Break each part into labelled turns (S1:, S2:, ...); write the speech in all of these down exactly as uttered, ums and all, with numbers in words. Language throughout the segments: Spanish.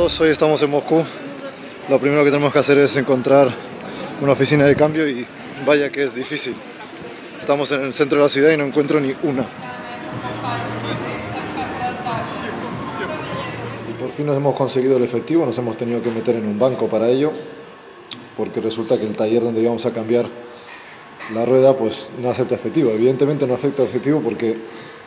S1: todos, hoy estamos en Moscú. Lo primero que tenemos que hacer es encontrar una oficina de cambio y vaya que es difícil. Estamos en el centro de la ciudad y no encuentro ni una. Y por fin nos hemos conseguido el efectivo, nos hemos tenido que meter en un banco para ello, porque resulta que el taller donde íbamos a cambiar la rueda pues no acepta efectivo. Evidentemente no acepta efectivo porque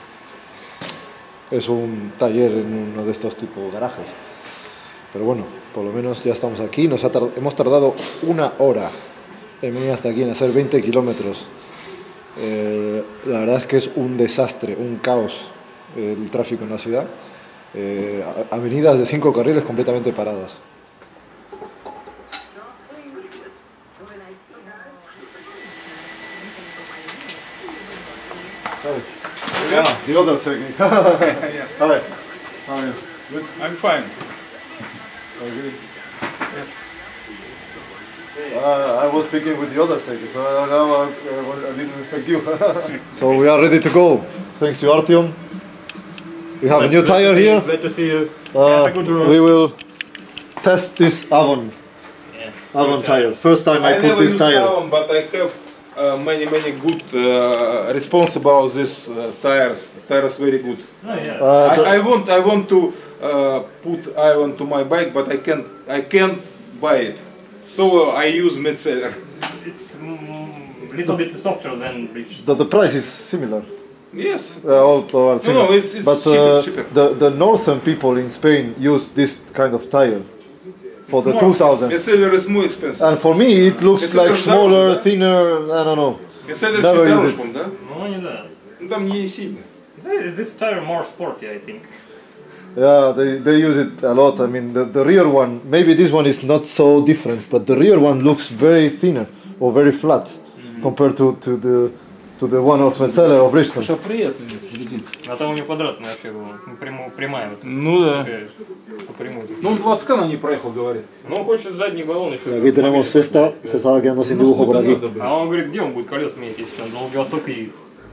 S1: es un taller en uno de estos tipos garajes. Pero bueno, por lo menos ya estamos aquí. Nos ha tard- hemos tardado una hora en venir hasta aquí, en hacer veinte kilómetros. Eh, la verdad es que es un desastre, un caos eh, el tráfico en la ciudad. Eh, avenidas de cinco carriles completamente paradas.
S2: Yeah.
S1: The other second.
S2: Yes.
S1: Hi. How are you? Good?
S2: I'm fine.
S1: Okay.
S2: Yes.
S1: Uh, I was speaking with the other second, so now I, uh, I didn't expect you. So we are ready to go. Thanks to Artyom. We have a new tire here.
S3: Glad to see you.
S1: Uh,
S3: Have a good road.
S1: we will test this Avon.
S3: Yeah.
S1: Avon tire. First time I,
S2: I
S1: put
S2: never
S1: this
S2: use
S1: tire.
S2: Avon, but I have uh, many many good uh, response about this uh, tires. Tires very good.
S3: Oh, yeah.
S1: Uh, the-
S2: I, I want I want to uh, put Avon to my bike, but I can't I can't buy it. So uh, I use Metzeler.
S3: It's a mm, little bit softer than British.
S1: the, the price is similar.
S2: Yes.
S1: Uh, all, all similar.
S2: no, it's- it's
S1: but
S2: cheaper,
S1: uh,
S2: cheaper.
S1: The, the northern people in Spain use this kind of tire for the
S3: more-
S1: two thousand.
S2: Metzeler is more expensive.
S1: And for me it looks
S2: It's
S1: like
S2: a
S1: smaller,
S2: down, да?
S1: thinner, I don't know.
S2: Metzeler
S1: Never
S2: чуть
S1: use it.
S2: дороже, да?
S3: No, не да.
S2: Ну там не сильно.
S3: This tire more sporty, I think.
S1: Yeah, they, they use it a lot. I mean, the, the rear one, maybe this one is not so different, but the rear one looks very thinner or very flat mm-hmm. compared to, to the to the one of Metzeler or Bridgestone.
S2: Что приятная резинка.
S3: А там у него квадратная вообще была. Ну, прямо- прямая вот.
S2: Ну да.
S3: Такая, по прямой.
S2: Ну он двадцать на не проехал, говорит.
S3: Ну, он хочет задний баллон еще.
S1: Aquí tenemos esta, se estaba quedando sin dibujo por aquí.
S3: А он говорит, где он будет колес менять, если он до Владивостока и...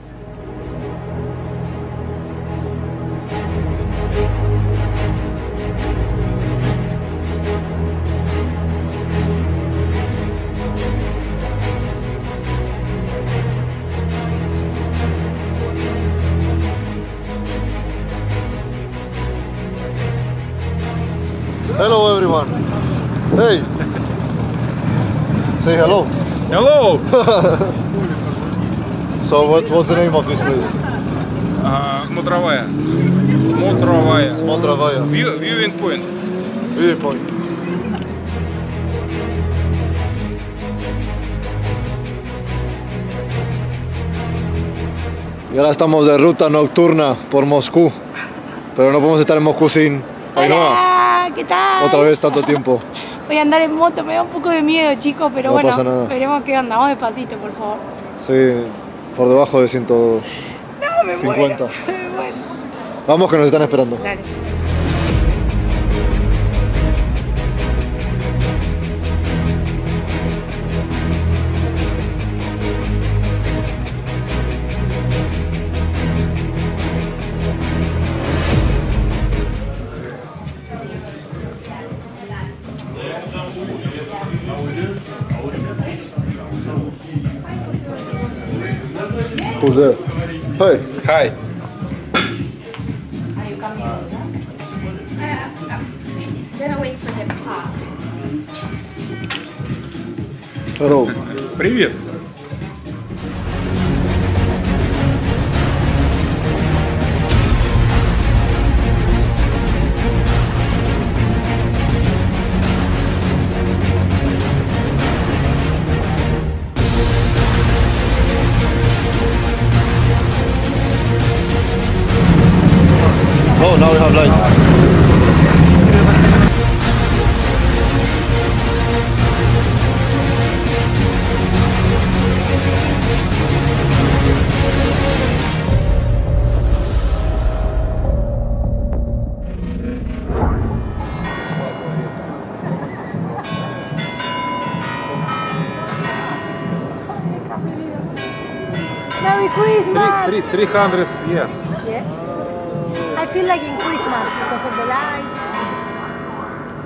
S1: Hello everyone. Hey. Say hello.
S2: Hello!
S1: So what was the name of this place?
S2: Смотровая. Смотровая.
S1: Modravaya.
S2: View, viewing point.
S1: Viewing point. Y ahora estamos de ruta nocturna por Moscú, pero no podemos estar en Moscú sin Ainhoa.
S4: Hola, ¿qué tal?
S1: Otra vez tanto tiempo.
S4: Voy a andar en moto, me da un poco de miedo, chicos, pero
S1: No
S4: bueno,
S1: pasa nada.
S4: veremos qué onda. Vamos despacito, por favor.
S1: Sí, por debajo de ciento
S4: No, me
S1: cincuenta.
S4: muero. Me muero.
S1: Vamos que nos están esperando.
S4: Dale.
S1: Who's there? Hey.
S2: Hi.
S4: Gonna wait for the pop.
S1: Hello.
S2: Привет.
S1: Oh, now we have light.
S4: Merry Christmas!
S2: Three, three hundred, yes.
S4: Yeah. I feel like in Christmas because of the lights.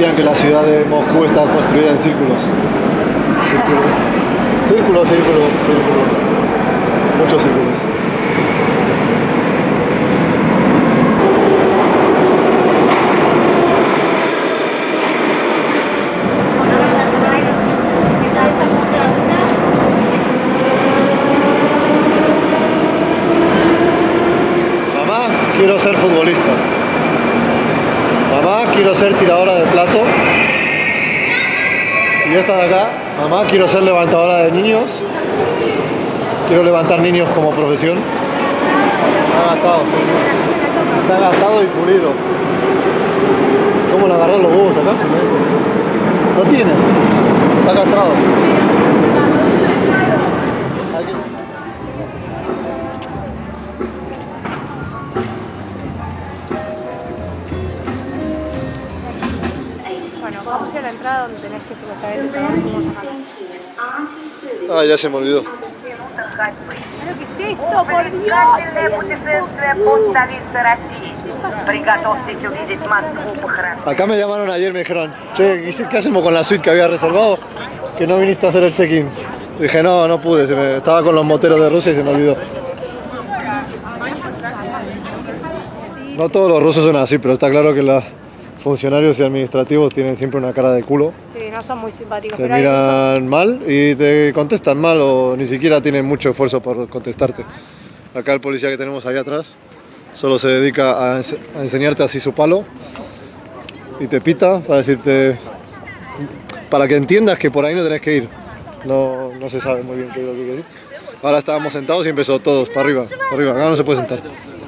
S1: decían que la ciudad de Moscú está construida en círculos. Círculos, círculos, círculos, círculos. Muchos círculos. Mamá, quiero ser futbolista. Mamá, quiero ser tiradora de plato. Y esta de acá, mamá, quiero ser levantadora de niños. Quiero levantar niños como profesión. Está gastado, sí. Está gastado y pulido. ¿Cómo le agarrar los huevos acá? No tiene. Está castrado.
S4: Bueno, vamos a ir a la entrada donde tenés que supuestamente saber cómo sacar.
S1: Ah, ya se me olvidó.
S4: ¿Pero qué es esto, por Dios?
S1: Acá me llamaron ayer y me dijeron, che, ¿qué hacemos con la suite que había reservado? Que no viniste a hacer el check-in. Dije, no, no pude, se me, estaba con los moteros de Rusia y se me olvidó. No todos los rusos son así, pero está claro que los funcionarios y administrativos tienen siempre una cara de culo.
S4: Sí, no son muy simpáticos.
S1: Te
S4: pero hay
S1: miran mal y te contestan mal o ni siquiera tienen mucho esfuerzo por contestarte. Acá el policía que tenemos ahí atrás solo se dedica a, ense a enseñarte así su palo y te pita para decirte, para que entiendas que por ahí no tenés que ir. No, no se sabe muy bien qué es lo que quiere decir. Ahora estábamos sentados y empezó todos para arriba, para arriba. Acá no se puede sentar.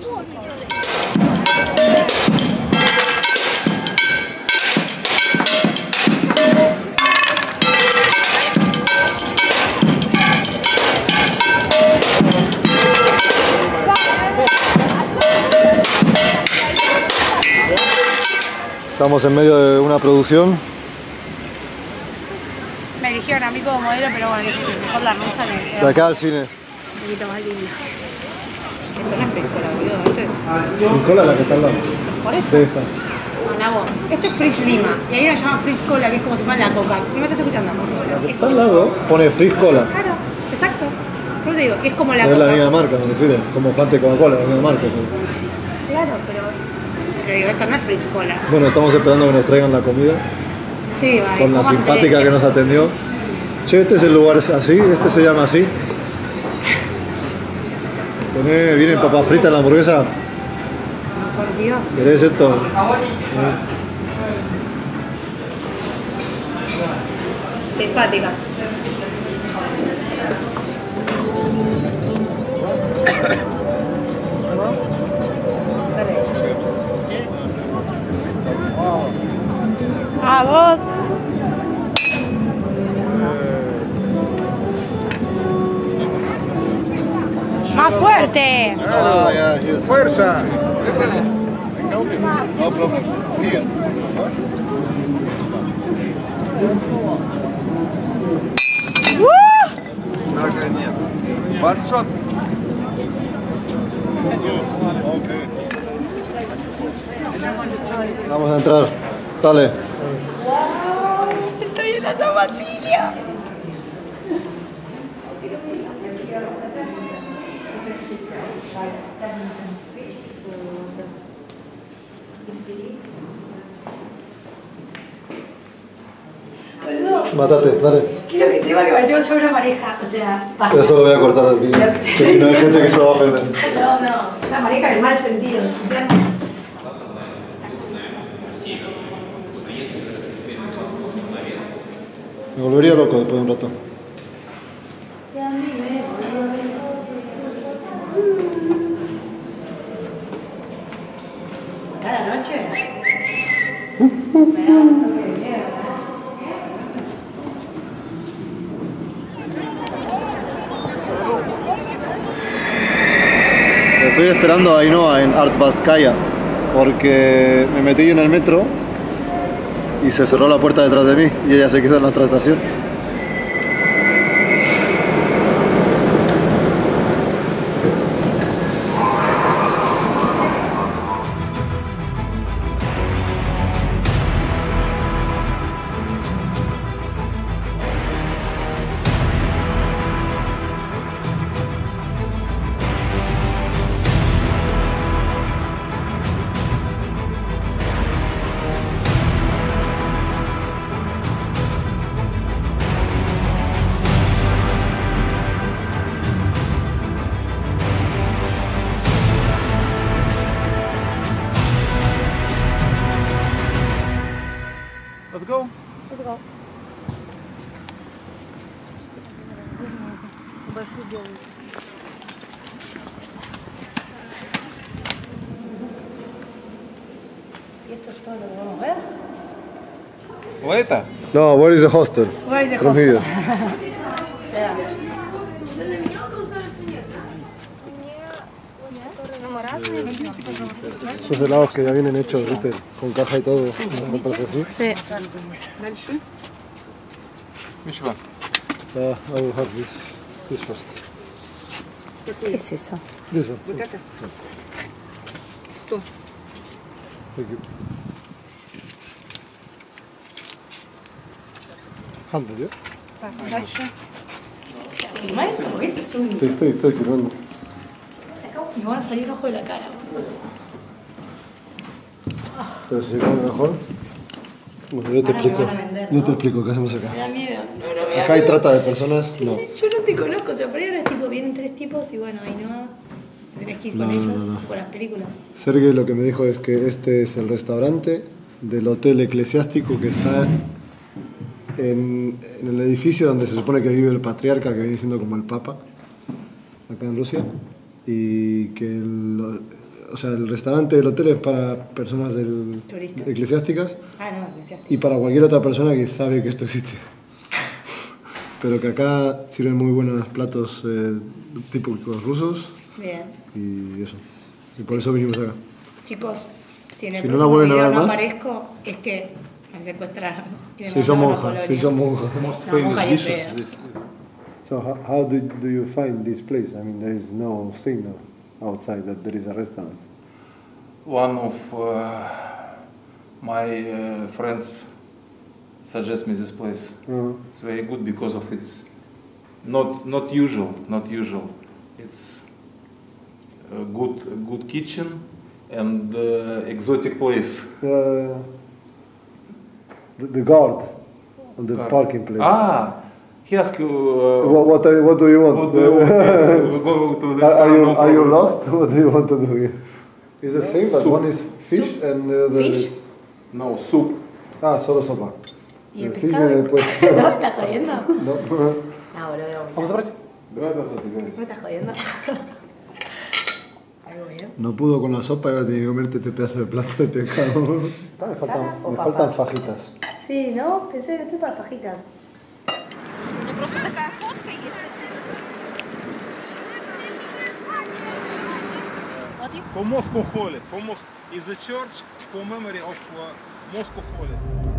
S1: Estamos en medio de una producción.
S4: Me eligieron a mí como modelo, pero bueno, mejor la rusa que
S1: De acá al cine.
S4: un poquito más linda. Esto no es película, boludo, esto es...
S1: ¿Sin cola la que está al lado?
S4: ¿Por eso?
S1: Sí, está.
S4: Ana, vos. Esto es Fritz Lima, y ahí la llaman Fritz Cola, que es como si fuera la coca. ¿No me estás escuchando?
S1: La que está al lado pone Fritz Cola.
S4: Claro, exacto. Yo te digo, que es como la
S1: No es
S4: coca.
S1: la misma marca, me refiero. Como Fante Coca-Cola, la misma marca.
S4: Claro, pero... Pero digo, esto no es Fritz Cola.
S1: Bueno, estamos esperando que nos traigan la comida.
S4: Sí, vale.
S1: Con la
S4: ¿cómo
S1: simpática
S4: haces?
S1: que nos atendió. Che, este es el lugar así, este se llama así. Tené, viene papa frita en la hamburguesa.
S4: Por Dios.
S1: ¿Querés esto?
S4: Simpática. A vos. Más fuerte.
S1: Ah, ya, yes.
S5: Fuerza.
S1: No problem. Here.
S5: One shot.
S1: Vamos a entrar. Dale.
S4: Estoy en la San Basilio.
S1: Mátate, dale.
S6: Quiero que sepa que parecemos ser una pareja, o sea, basta.
S1: Eso lo voy a cortar del vídeo. Que si no hay gente que se va a ofender.
S6: No, no, una pareja en el mal sentido.
S1: Me volvería loco después de un rato.
S6: ¿Cada noche?
S1: Estoy esperando a Ainhoa en Artbatskaya porque me metí en el metro y se cerró la puerta detrás de mí y ella se quedó en la otra estación.
S6: ¿Y esto es todo lo que vamos a ver?
S2: Later.
S1: No, where is the hostel?
S6: Where is the
S1: From
S6: hostel?
S1: here. Esos helados que ya vienen hechos, ¿viste? Con caja y todo. ¿No parece así?
S6: Sí.
S2: Which one?
S1: Uh, I will have this. This first.
S6: ¿Qué es eso?
S1: This one.
S6: Esto.
S1: Thank you. Anda, ¿ya?
S6: ¿Filmás esto? Porque esto es un...
S1: Estoy, estoy, estoy filmando.
S6: Me van a salir un ojo de la cara.
S1: Pero si se come mejor. Bueno, yo te
S6: Ahora me
S1: explico.
S6: van a vender,
S1: Yo
S6: ¿no?
S1: te explico qué hacemos acá.
S6: Me da miedo. No, no, me da
S1: Acá hay
S6: miedo.
S1: trata de personas, no.
S6: Sí, yo no te conozco, o sea, por ahí ahora es tipo, vienen tres tipos y bueno, ahí no, tenés que ir con
S1: No, no,
S6: ellos,
S1: no, no.
S6: tipo las películas.
S1: Sergey lo que me dijo es que este es el restaurante del hotel eclesiástico que está en, en el edificio donde se supone que vive el patriarca, que viene siendo como el papa, acá en Rusia, y que el, o sea, el restaurante del hotel es para personas del,
S6: Turistas.
S1: eclesiásticas
S6: Ah, no, eclesiástico.
S1: y para cualquier otra persona que sabe que esto existe. Pero que acá sirven muy buenos platos eh, típicos rusos
S6: Bien.
S1: y eso. Y por eso vinimos acá.
S6: Chicos, si en el
S1: Si no la
S6: próximo
S1: vuelven a
S6: video
S1: ver
S6: no
S1: más.
S6: aparezco, es que me secuestraron. y me
S1: Se hizo
S6: mandaron a
S1: monja, se
S6: Polonia.
S1: hizo monja.
S2: Most
S6: No,
S2: famous
S6: monja y
S2: dishes.
S6: pedo.
S2: This, this.
S5: So how, how do, do you find this place? I mean, there is no signal outside that there is a restaurant.
S2: One of uh, my uh, friends suggest me this place.
S5: Uh-huh.
S2: It's very good because of its not not usual, not usual. It's a good a good kitchen and uh, exotic place.
S5: Uh, the, the guard on the
S2: Guard.
S5: parking place.
S2: Ah, he asked you. Uh,
S5: What, what, are, what do you want?
S2: what do you want? Yes, we go to the
S5: are, are
S2: restaurant,
S5: you,
S2: no
S5: are you
S2: problem.
S5: lost? What do you want to do here?
S1: It's the same, but
S2: Soup.
S1: one is fish and the other
S6: Fish?
S1: is...
S2: No soup.
S1: Ah, solo sopa.
S6: ¿Y el
S1: fish
S6: pescado?
S1: viene después.
S6: ¿No estás jodiendo?
S1: No.
S6: No, boludo.
S1: Vamos a ver.
S2: Давай, давай, давай.
S6: ¿No estás jodiendo? ¿Algo bien?
S1: No pudo con la sopa y ahora tiene que comerte este pedazo de plato de pescado. Ah, me faltan,
S6: ¿Sala o
S1: me
S6: papa?
S1: faltan fajitas.
S6: Sí, ¿no? Pensé que estoy para fajitas.
S7: Просто такая фотка есть. Вот и
S2: For Moscow Holy. For Mos- is a church for memory of uh, Moscow Holy.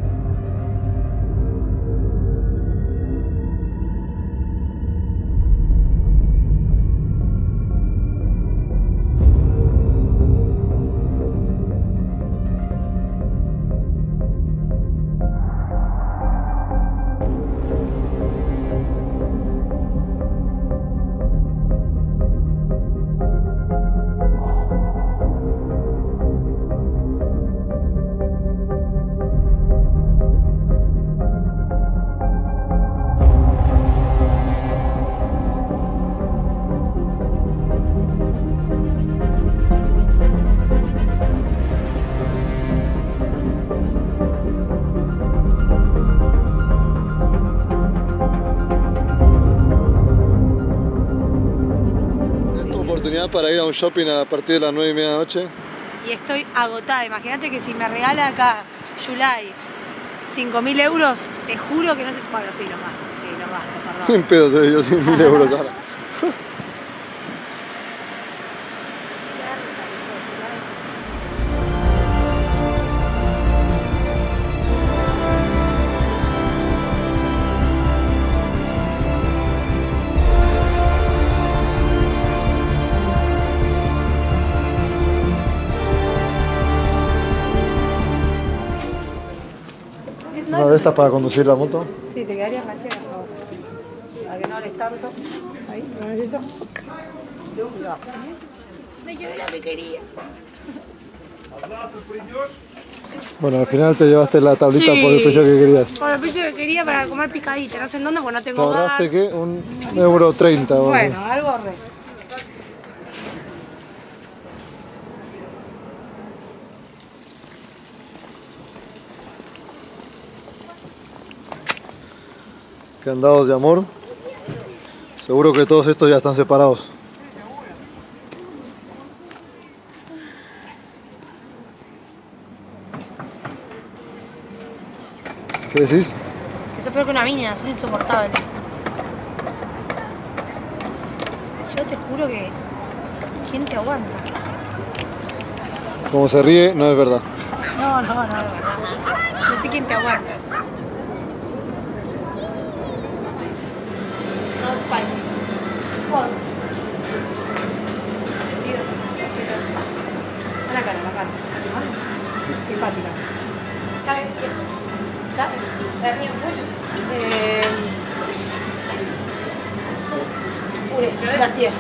S1: Es tu oportunidad para ir a un shopping a partir de las nueve y media de la noche.
S6: Y estoy agotada. Imagínate que si me regala acá Yulai cinco mil euros, te juro que no sé. Bueno, sí, los gasto, sí, los gasto, perdón.
S1: Sin pedo te doy yo cien mil euros ahora.
S6: No,
S1: Una
S6: eso
S1: de estas para conducir la moto.
S6: Sí, te quedaría mejor. Para que no hables tanto. Ahí, ¿no es eso? Cuidado. Me llevé la que quería.
S1: Bueno, al final te llevaste la tablita
S6: Sí.
S1: por el precio que querías.
S6: Por el precio que quería para comer picadita. No sé en dónde, porque no
S1: ¿Te
S6: tengo
S1: ahorraste
S6: bar.
S1: qué? Un euro treinta. o algo.
S6: Bueno, algo re.
S1: Candados de amor. Seguro que todos estos ya están separados. ¿Qué decís?
S6: Eso es peor que una mina, eso es insoportable. Yo te juro que... ¿Quién te aguanta?
S1: Como se ríe, no es verdad.
S6: No, no, no, no. No sé quién te aguanta. No spicy. Cold. La cara, la cara. Simpática. Eh... Puré, la tía.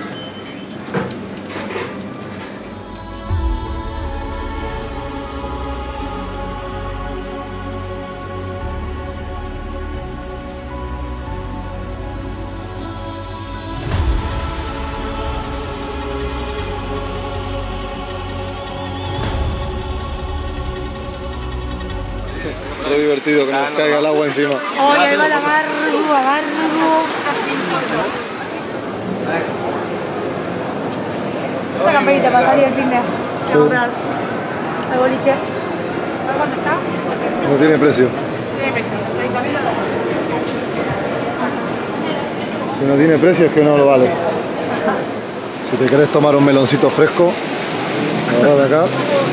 S1: Re divertido que nos caiga el agua encima.
S6: Oye, ahí va el amargo, amargo. Esta camperita para salir el fin de... Voy a comprar al boliche. ¿Sabes cuánto está?
S1: No tiene precio.
S6: Tiene precio, treinta mil dólares.
S1: Si no tiene precio es que no lo vale. Si te querés tomar un meloncito fresco, agarra de acá.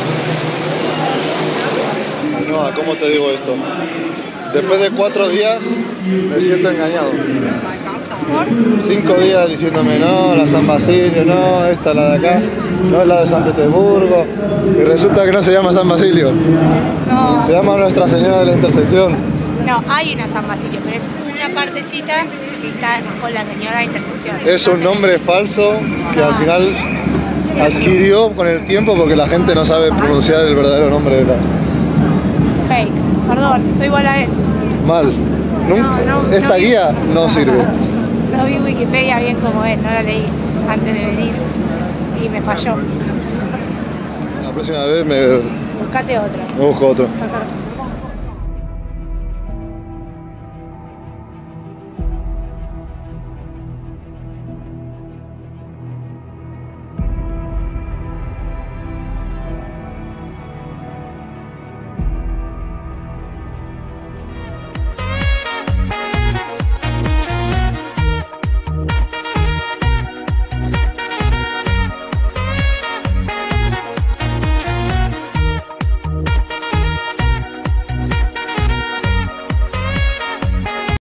S1: No, ¿cómo te digo esto? Después de cuatro días me siento engañado. Cinco días diciéndome no, la San Basilio, no, esta la de acá, no es la de San Petersburgo. Y resulta que no se llama San Basilio.
S6: No.
S1: Se llama Nuestra Señora de la Intersección.
S6: No, hay una San Basilio, pero es una partecita que está con la Señora de Intersección.
S1: Es un nombre falso que al final adquirió con el tiempo porque la gente no sabe pronunciar el verdadero nombre de la...
S6: Fake, perdón, soy igual a él.
S1: Mal. Nunca-
S6: No, no,
S1: Esta
S6: no vi-
S1: guía no sirve.
S6: No vi Wikipedia bien como él, no la leí antes de venir y me falló.
S1: La próxima vez me,
S6: Buscate otra.
S1: me busco otro.
S6: Ajá.